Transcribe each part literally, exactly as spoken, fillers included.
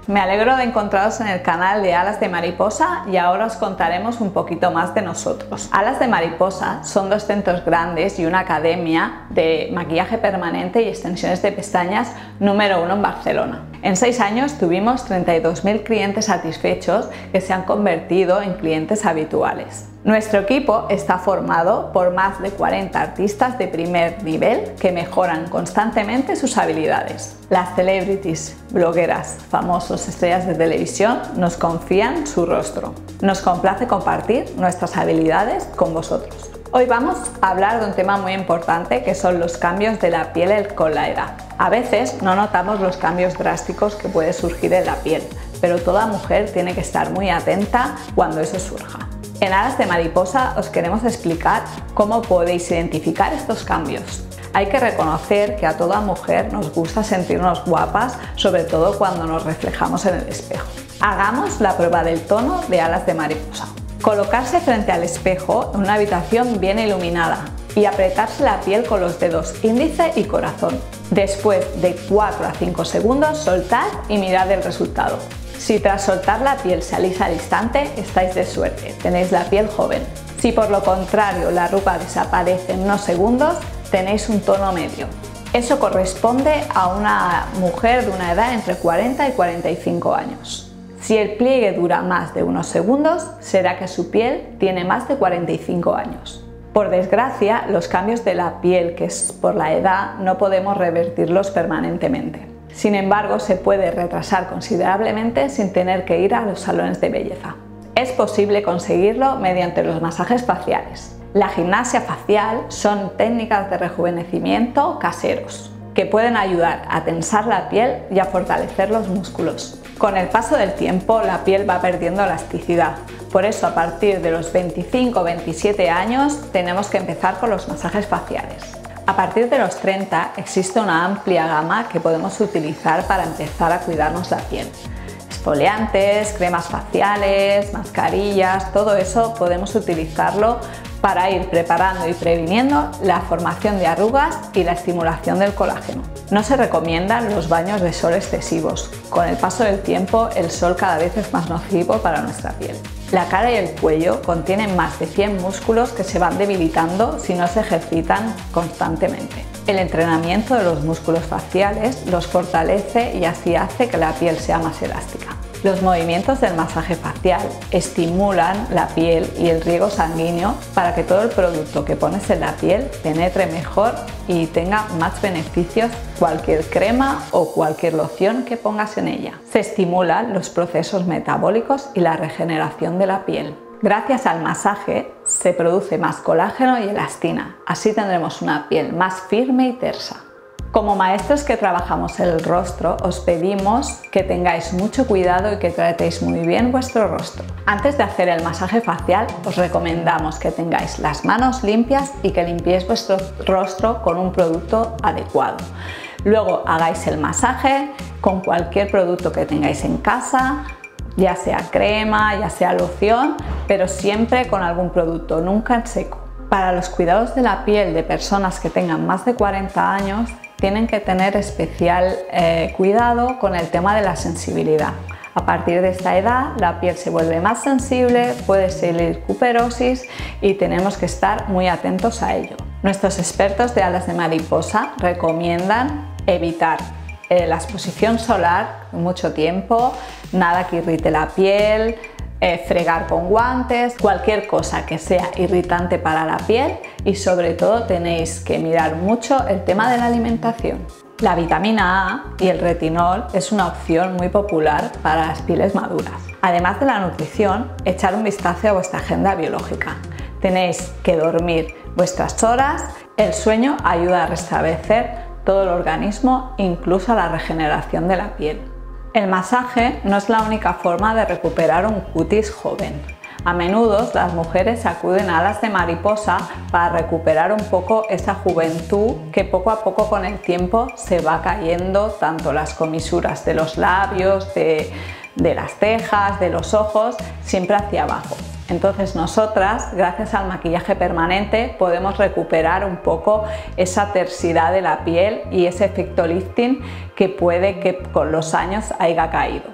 Me alegro de encontraros en el canal de Alas de Mariposa y ahora os contaremos un poquito más de nosotros. Alas de Mariposa son dos centros grandes y una academia de maquillaje permanente y extensiones de pestañas número uno en Barcelona. En seis años tuvimos treinta y dos mil clientes satisfechos que se han convertido en clientes habituales. Nuestro equipo está formado por más de cuarenta artistas de primer nivel que mejoran constantemente sus habilidades. Las celebrities, blogueras, famosos, estrellas de televisión nos confían su rostro. Nos complace compartir nuestras habilidades con vosotros. Hoy vamos a hablar de un tema muy importante que son los cambios de la piel con la edad. A veces no notamos los cambios drásticos que puede surgir en la piel, pero toda mujer tiene que estar muy atenta cuando eso surja. En Alas de Mariposa os queremos explicar cómo podéis identificar estos cambios. Hay que reconocer que a toda mujer nos gusta sentirnos guapas, sobre todo cuando nos reflejamos en el espejo. Hagamos la prueba del tono de Alas de Mariposa. Colocarse frente al espejo en una habitación bien iluminada y apretarse la piel con los dedos índice y corazón. Después de cuatro a cinco segundos, soltad y mirad el resultado. Si tras soltar la piel se alisa al instante, estáis de suerte, tenéis la piel joven. Si por lo contrario la arruga desaparece en unos segundos, tenéis un tono medio. Eso corresponde a una mujer de una edad entre cuarenta y cuarenta y cinco años. Si el pliegue dura más de unos segundos, será que su piel tiene más de cuarenta y cinco años. Por desgracia, los cambios de la piel, que es por la edad, no podemos revertirlos permanentemente. Sin embargo, se puede retrasar considerablemente sin tener que ir a los salones de belleza. Es posible conseguirlo mediante los masajes faciales. La gimnasia facial son técnicas de rejuvenecimiento caseros que pueden ayudar a tensar la piel y a fortalecer los músculos. Con el paso del tiempo, la piel va perdiendo elasticidad. Por eso, a partir de los veinticinco o veintisiete años, tenemos que empezar con los masajes faciales. A partir de los treinta existe una amplia gama que podemos utilizar para empezar a cuidarnos la piel. Exfoliantes, cremas faciales, mascarillas, todo eso podemos utilizarlo para ir preparando y previniendo la formación de arrugas y la estimulación del colágeno. No se recomiendan los baños de sol excesivos. Con el paso del tiempo, el sol cada vez es más nocivo para nuestra piel. La cara y el cuello contienen más de cien músculos que se van debilitando si no se ejercitan constantemente. El entrenamiento de los músculos faciales los fortalece y así hace que la piel sea más elástica. Los movimientos del masaje facial estimulan la piel y el riego sanguíneo para que todo el producto que pones en la piel penetre mejor y tenga más beneficios cualquier crema o cualquier loción que pongas en ella. Se estimulan los procesos metabólicos y la regeneración de la piel. Gracias al masaje se produce más colágeno y elastina, así tendremos una piel más firme y tersa. Como maestros que trabajamos el rostro, os pedimos que tengáis mucho cuidado y que tratéis muy bien vuestro rostro. Antes de hacer el masaje facial, os recomendamos que tengáis las manos limpias y que limpiéis vuestro rostro con un producto adecuado. Luego hagáis el masaje con cualquier producto que tengáis en casa, ya sea crema, ya sea loción, pero siempre con algún producto, nunca en seco. Para los cuidados de la piel de personas que tengan más de cuarenta años, tienen que tener especial eh, cuidado con el tema de la sensibilidad. A partir de esta edad la piel se vuelve más sensible, puede salir cuperosis y tenemos que estar muy atentos a ello. Nuestros expertos de Alas de Mariposa recomiendan evitar eh, la exposición solar mucho tiempo, nada que irrite la piel, Eh, fregar con guantes, cualquier cosa que sea irritante para la piel y sobre todo tenéis que mirar mucho el tema de la alimentación. La vitamina A y el retinol es una opción muy popular para las pieles maduras. Además de la nutrición, echar un vistazo a vuestra agenda biológica. Tenéis que dormir vuestras horas, el sueño ayuda a restablecer todo el organismo, incluso la regeneración de la piel. El masaje no es la única forma de recuperar un cutis joven. A menudo las mujeres acuden a Alas de Mariposa para recuperar un poco esa juventud que poco a poco con el tiempo se va cayendo, tanto las comisuras de los labios, de, de las cejas, de los ojos, siempre hacia abajo. Entonces nosotras, gracias al maquillaje permanente, podemos recuperar un poco esa tersidad de la piel y ese efecto lifting que puede que con los años haya caído.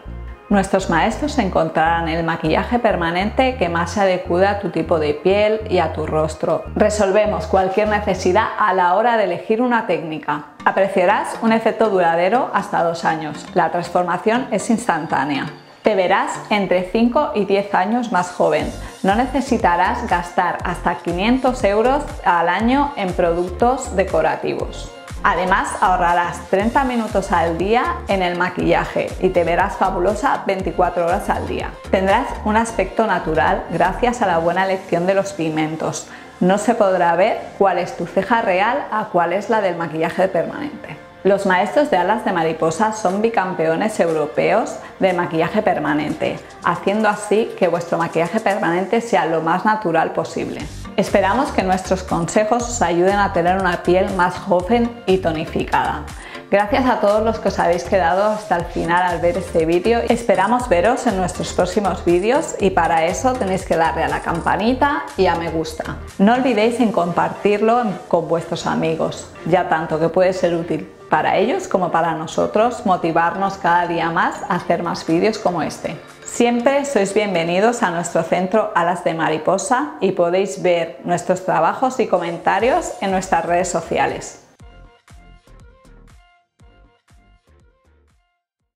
Nuestros maestros encontrarán el maquillaje permanente que más se adecue a tu tipo de piel y a tu rostro. Resolvemos cualquier necesidad a la hora de elegir una técnica. Apreciarás un efecto duradero hasta dos años. La transformación es instantánea. Te verás entre cinco y diez años más joven. No necesitarás gastar hasta quinientos euros al año en productos decorativos. Además, ahorrarás treinta minutos al día en el maquillaje y te verás fabulosa veinticuatro horas al día. Tendrás un aspecto natural gracias a la buena elección de los pigmentos. No se podrá ver cuál es tu ceja real a cuál es la del maquillaje permanente. Los maestros de Alas de Mariposa son bicampeones europeos de maquillaje permanente, haciendo así que vuestro maquillaje permanente sea lo más natural posible. Esperamos que nuestros consejos os ayuden a tener una piel más joven y tonificada. Gracias a todos los que os habéis quedado hasta el final al ver este vídeo. Esperamos veros en nuestros próximos vídeos y para eso tenéis que darle a la campanita y a me gusta. No olvidéis en compartirlo con vuestros amigos, ya tanto que puede ser útil para ellos como para nosotros, motivarnos cada día más a hacer más vídeos como este. Siempre sois bienvenidos a nuestro centro Alas de Mariposa y podéis ver nuestros trabajos y comentarios en nuestras redes sociales.